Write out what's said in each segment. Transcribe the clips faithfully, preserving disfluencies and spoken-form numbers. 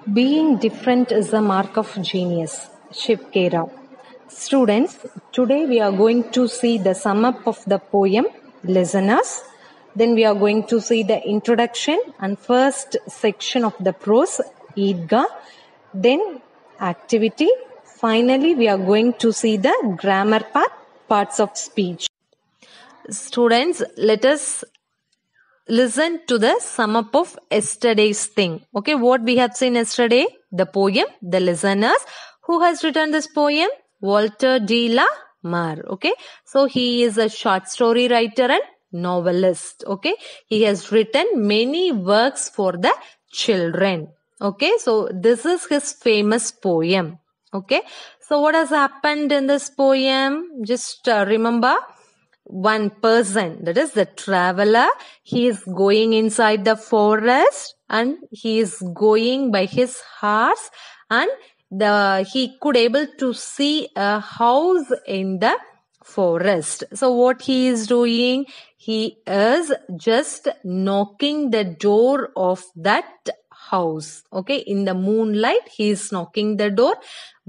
Being different is a mark of genius. Shiv Kera. Students, today we are going to see the sum up of the poem Listeners. Then we are going to see the introduction and first section of the prose Eidgah. Then activity. Finally, we are going to see the grammar part, parts of speech. Students, let us listen to the sum up of yesterday's thing. Okay, what we have seen yesterday? The poem, The Listeners. Who has written this poem? Walter de la Mare. Okay, so he is a short story writer and novelist. Okay, he has written many works for the children. Okay, so this is his famous poem. Okay, so what has happened in this poem? Just uh, remember, one person, that is the traveler, he is going inside the forest and he is going by his horse, and the he could able to see a house in the forest. So what he is doing? He is just knocking the door of that house. Okay, in the moonlight he is knocking the door,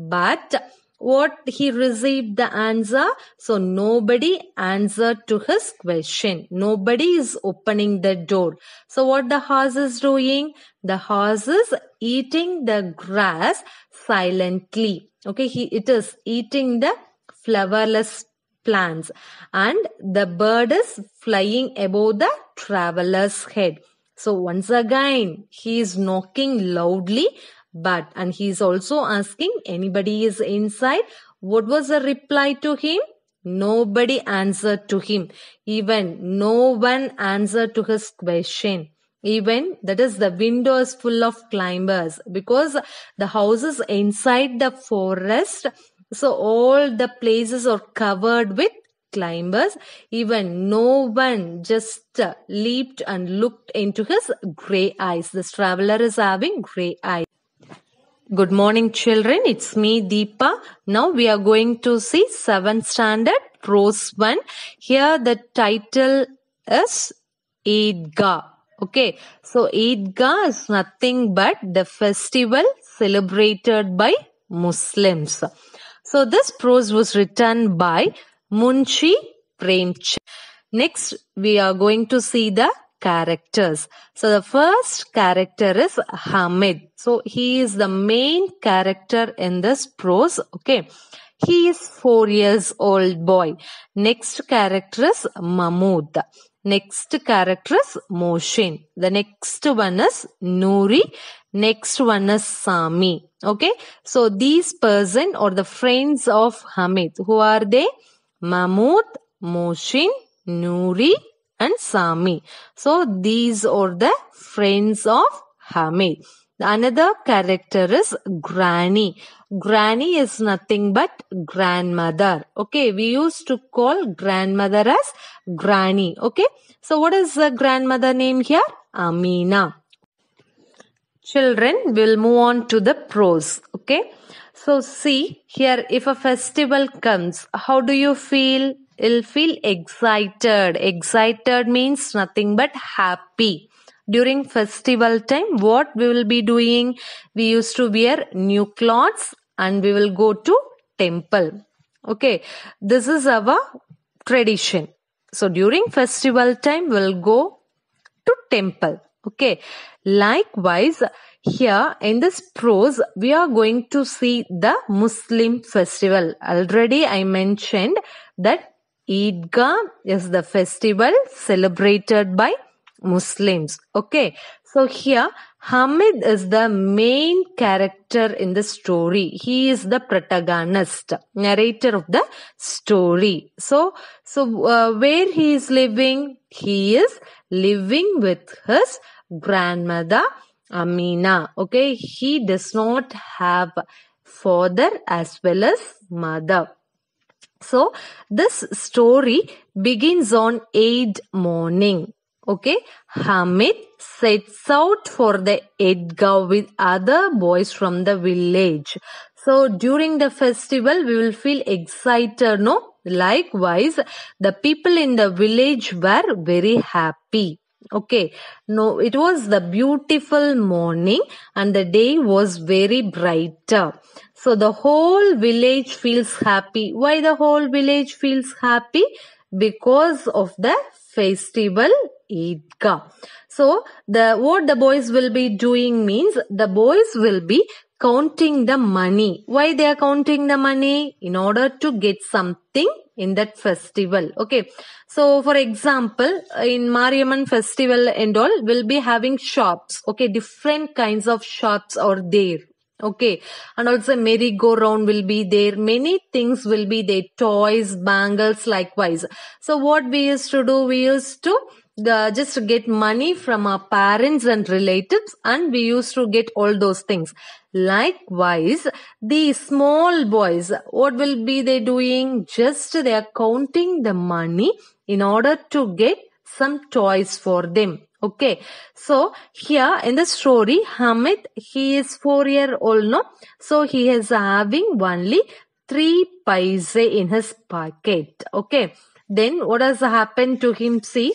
but what he received the answer? So nobody answered to his question. Nobody is opening the door. So what the horse is doing? The horse is eating the grass silently. Okay, he it is eating the flowerless plants, and the bird is flying above the traveler's head. So once again he is knocking loudly, but and he is also asking anybody is inside. What was the reply to him? Nobody answered to him. Even no one answered to his question. Even that is the window is full of climbers, because the house is inside the forest. So all the places are covered with climbers. Even no one just uh, leaped and looked into his grey eyes. This traveler is having grey eyes. Good morning, children. It's me, Deepa. Now we are going to see seventh standard prose one. Here the title is Eidgah. Okay, so Eidgah is nothing but the festival celebrated by Muslims. So this prose was written by Munshi Premchand. Next, we are going to see the characters. So the first character is Hamid. So he is the main character in this prose. Okay, he is four years old boy. Next character is Mahmood. Next character is Mohsin. The next one is Noori. Next one is Sami. Okay, so these person or the friends of Hamid, who are they? Mahmood, Mohsin, Noori and Sami. So these are the friends of Hamid. Another character is Granny. Granny is nothing but grandmother. Okay, we used to call grandmother as Granny. Okay, so what is the grandmother name here? Amina. Children, will move on to the prose. Okay, so see here, if a festival comes, how do you feel? You'll feel excited. Excited means nothing but happy. During festival time, what we will be doing? We used to wear new clothes and we will go to temple. Okay, this is our tradition. So during festival time, we'll go to temple. Okay, likewise, here in this prose, we are going to see the Muslim festival. Already I mentioned that Eidgah is the festival celebrated by Muslims. Okay, so here Hamid is the main character in the story. He is the protagonist, narrator of the story. So, so uh, where he is living? He is living with his grandmother Amina. Okay, he does not have father as well as mother. So this story begins on Eid morning. Okay, Hamid sets out for the Eidgah with other boys from the village. So during the festival, we will feel excited, no? Likewise, the people in the village were very happy. Okay, no, it was the beautiful morning and the day was very brighter. So the whole village feels happy. Why the whole village feels happy? Because of the festival Eidgah. So the what the boys will be doing means the boys will be counting the money. Why they are counting the money? In order to get something in that festival. Okay. So for example, in Mariamman festival and all, we'll be having shops. Okay. Different kinds of shops are there. Okay. And also merry-go-round will be there. Many things will be there. Toys, bangles, likewise. So what we used to do, we used to the, just get money from our parents and relatives, and we used to get all those things. Likewise, the small boys, what will be they doing? Just they are counting the money in order to get some toys for them. Okay, so here in the story, Hamid, he is four year old, no? So he is having only three paise in his pocket. Okay, then what has happened to him? See,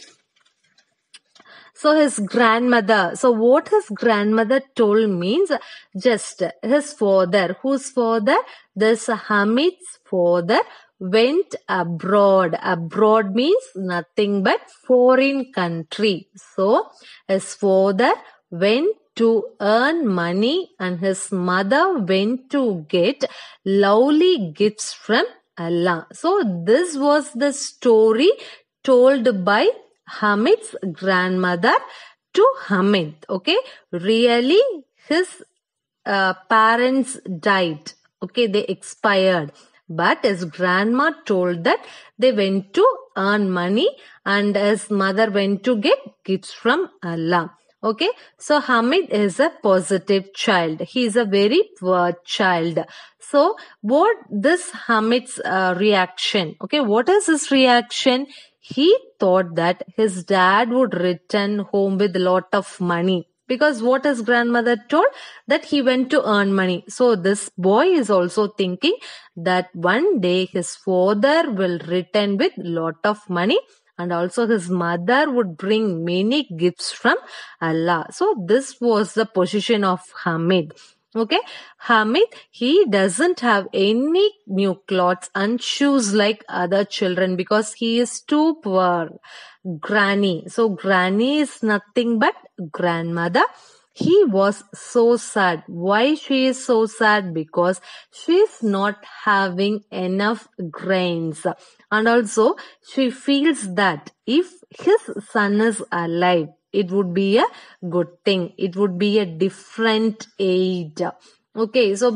so his grandmother, so what his grandmother told means just his father. Whose father? This Hamid's father went abroad. Abroad means nothing but foreign country. So his father went to earn money and his mother went to get lovely gifts from Allah. So this was the story told by Hamid's grandmother to Hamid. Okay, really his uh, parents died. Okay, they expired. But his grandma told that they went to earn money and his mother went to get gifts from Allah. Okay, so Hamid is a positive child. He is a very poor child. So what this Hamid's uh, reaction? Okay, what is his reaction? He thought that his dad would return home with a lot of money. Because what his grandmother told, that he went to earn money. So this boy is also thinking that one day his father will return with lot of money and also his mother would bring many gifts from Allah. So this was the position of Hamid. Okay, Hamid, he doesn't have any new clothes and shoes like other children because he is too poor. Granny. So granny is nothing but grandmother. He was so sad. Why she is so sad? Because she is not having enough grains. And also she feels that if his son is alive, it would be a good thing. It would be a different age. Okay, so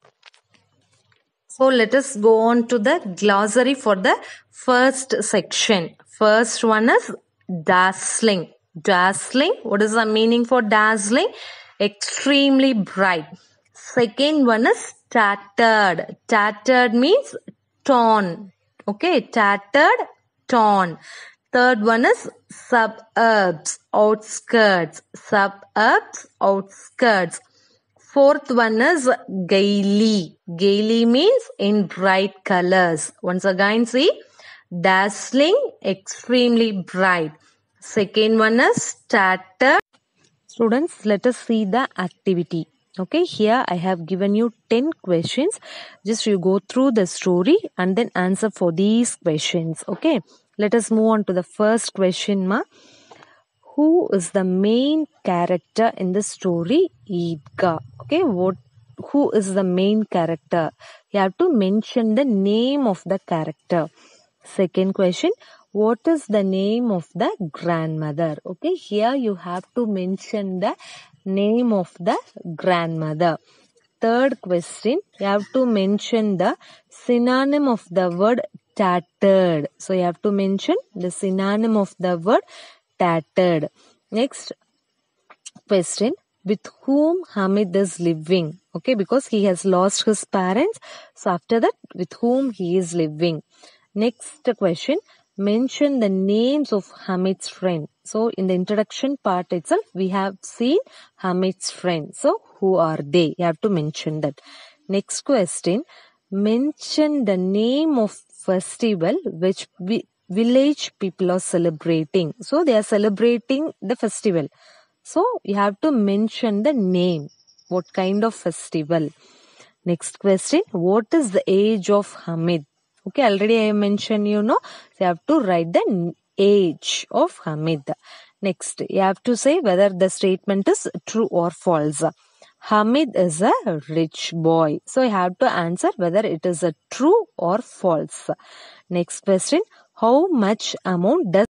so let us go on to the glossary for the first section. First one is dazzling. Dazzling. What is the meaning for dazzling? Extremely bright. Second one is tattered. Tattered means torn. Okay, tattered, torn. Third one is suburbs, outskirts. Suburbs, outskirts. Fourth one is gaily. Gaily means in bright colors. Once again, see, dazzling, extremely bright. Second one is tattered. Students, let us see the activity. Okay, here I have given you ten questions. Just you go through the story and then answer for these questions. Okay, let us move on to the first question, ma. Who is the main character in the story Eidgah? Okay, what? Who is the main character? You have to mention the name of the character. Second question, what is the name of the grandmother? Okay, here you have to mention the name of the grandmother. Third question, you have to mention the synonym of the word tattered. So you have to mention the synonym of the word tattered. Next question, with whom Hamid is living? Okay, because he has lost his parents. So after that, with whom he is living? Next question, mention the names of Hamid's friend. So in the introduction part itself, we have seen Hamid's friend. So who are they? You have to mention that. Next question, mention the name of festival which we, village people are celebrating. So they are celebrating the festival. So you have to mention the name. What kind of festival? Next question. What is the age of Hamid? Okay, already I mentioned, you know. So you have to write the age of Hamid. Next, you have to say whether the statement is true or false. Hamid is a rich boy. So you have to answer whether it is a true or false. Next question. How much amount does